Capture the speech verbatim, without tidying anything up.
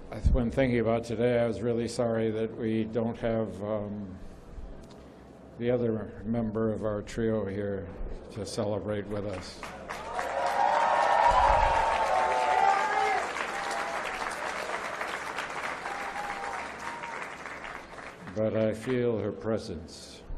when thinking about today, I was really sorry that we don't have um, the other member of our trio here to celebrate with us. But I feel her presence.